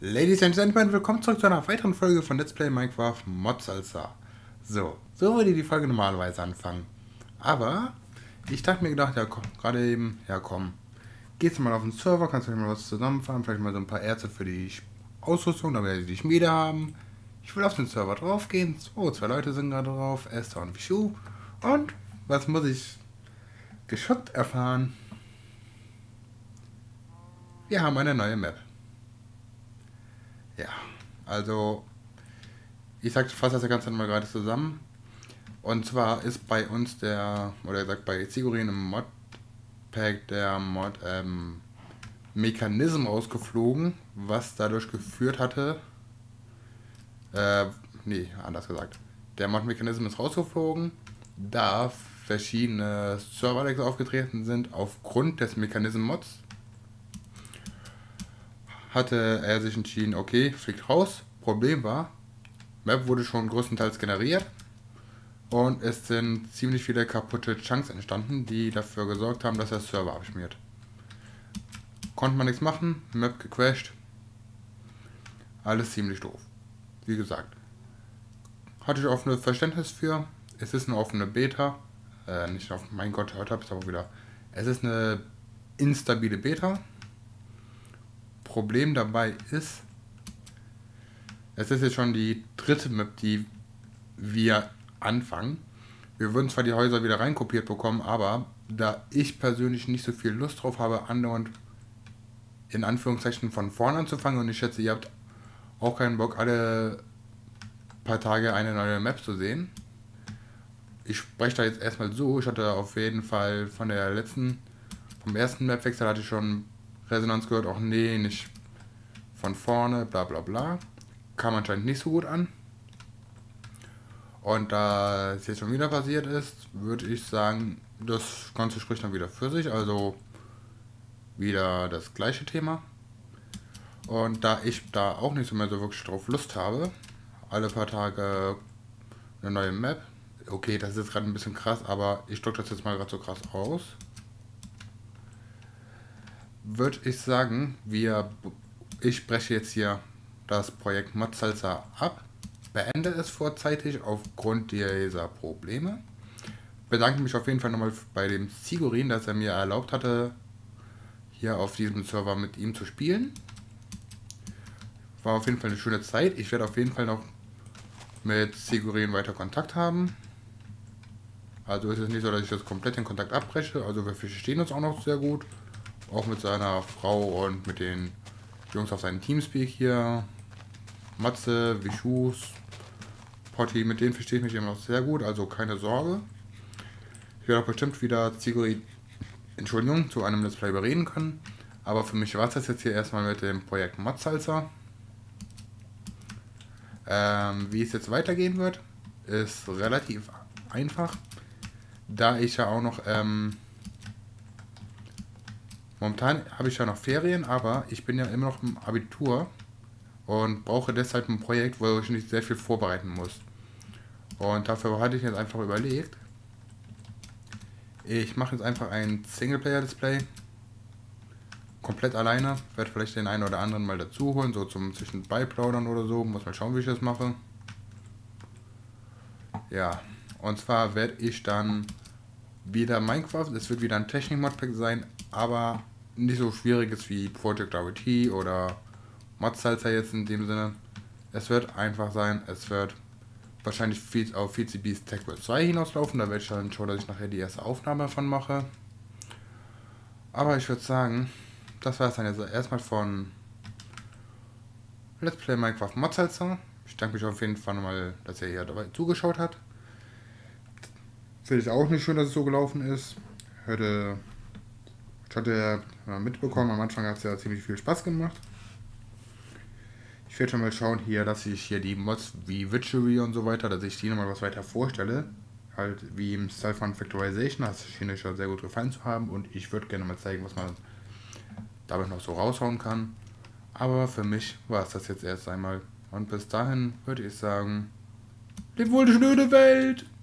Ladies and Gentlemen, willkommen zurück zu einer weiteren Folge von Let's Play Minecraft Mod Salsa. So würde die Folge normalerweise anfangen. Aber ich dachte mir gedacht, ja komm, gerade eben, ja komm, gehst du mal auf den Server, kannst du mal was zusammenfahren, vielleicht mal so ein paar Erze für die Ausrüstung, damit wir die Schmiede haben. Ich will auf den Server drauf gehen. Oh, 2 Leute sind gerade drauf, Esther und Vishu. Und was muss ich geschockt erfahren? Wir haben eine neue Map. Ja, also ich fasse das Ganze mal gerade zusammen. Und zwar ist bei uns bei Sigurin im Modpack der Mechanism ausgeflogen, was dadurch geführt hatte, anders gesagt. Der Mod-Mechanism ist rausgeflogen, da verschiedene Server-Lags aufgetreten sind aufgrund des Mechanism-Mods. Hatte er sich entschieden, okay, fliegt raus. Problem war, Map wurde schon größtenteils generiert und es sind ziemlich viele kaputte Chunks entstanden, die dafür gesorgt haben, dass der Server abschmiert. Konnte man nichts machen, Map gecrashed. Alles ziemlich doof. Wie gesagt, hatte ich offenes Verständnis für. Es ist eine offene Beta. Nicht auf, mein Gott, heute habe ich es aber wieder. Es ist eine instabile Beta. Problem dabei ist, es ist jetzt schon die 3. Map, die wir anfangen. Wir würden zwar die Häuser wieder reinkopiert bekommen, aber da ich persönlich nicht so viel Lust drauf habe, andauernd in Anführungszeichen von vorne anzufangen, und ich schätze, ihr habt auch keinen Bock, alle paar Tage eine neue Map zu sehen. Ich spreche da jetzt erstmal so, ich hatte auf jeden Fall vom ersten Mapwechsel hatte ich schon Resonanz gehört, auch nee, nicht von vorne, bla bla bla. Kam anscheinend nicht so gut an. Und da es jetzt schon wieder passiert ist, würde ich sagen, das Ganze spricht dann wieder für sich, also wieder das gleiche Thema. Und da ich da auch nicht so mehr so wirklich drauf Lust habe, alle paar Tage eine neue Map, okay, das ist jetzt gerade ein bisschen krass, aber ich drücke das jetzt mal gerade so krass aus, würde ich sagen, ich breche jetzt hier das Projekt Mod Salsa ab, beende es vorzeitig aufgrund dieser Probleme, bedanke mich auf jeden Fall nochmal bei dem Sigurin, dass er mir erlaubt hatte, hier auf diesem Server mit ihm zu spielen. War auf jeden Fall eine schöne Zeit. Ich werde auf jeden Fall noch mit Sigurin weiter Kontakt haben. Also ist es nicht so, dass ich das komplett den Kontakt abbreche. Also wir verstehen uns auch noch sehr gut. Auch mit seiner Frau und mit den Jungs auf seinem Teamspeak hier. Matze, Vichus, Potti, mit denen verstehe ich mich immer noch sehr gut. Also keine Sorge. Ich werde auch bestimmt wieder Sigurin, zu einem Let's Play bereden können. Aber für mich war es das jetzt hier erstmal mit dem Projekt Mod Salsa. Wie es jetzt weitergehen wird, ist relativ einfach, da ich ja auch noch, momentan habe ich ja noch Ferien, aber ich bin ja immer noch im Abitur und brauche deshalb ein Projekt, wo ich nicht sehr viel vorbereiten muss. Und dafür hatte ich jetzt einfach überlegt, ich mache jetzt einfach ein Singleplayer-Display, komplett alleine, werde vielleicht den einen oder anderen mal dazu holen, so zum Zwischenbeiplaudern oder so, muss mal schauen, wie ich das mache. Ja, und zwar werde ich dann wieder Minecraft, es wird wieder ein Technik-Modpack sein, aber nicht so schwieriges wie Project RT oder Mod Salsa jetzt in dem Sinne. Es wird einfach sein, es wird wahrscheinlich auf VCBs Tech World 2 hinauslaufen, da werde ich dann schauen, dass ich nachher die erste Aufnahme davon mache. Aber ich würde sagen, das war es dann jetzt erstmal von Let's Play Minecraft Mod Salsa. Ich danke mich auf jeden Fall nochmal, dass ihr hier dabei zugeschaut habt. Finde ich auch nicht schön, dass es so gelaufen ist. Ich hatte ja mitbekommen, am Anfang hat es ja ziemlich viel Spaß gemacht. Ich werde schon mal schauen hier, dass ich hier die Mods wie Witchery und so weiter, dass ich die nochmal was weiter vorstelle. Halt wie im Style von Factorization, das schien euch schon sehr gut gefallen zu haben, und ich würde gerne mal zeigen, was man damit noch so raushauen kann. Aber für mich war es das jetzt erst einmal. Und bis dahin würde ich sagen, leb wohl die schnöde Welt!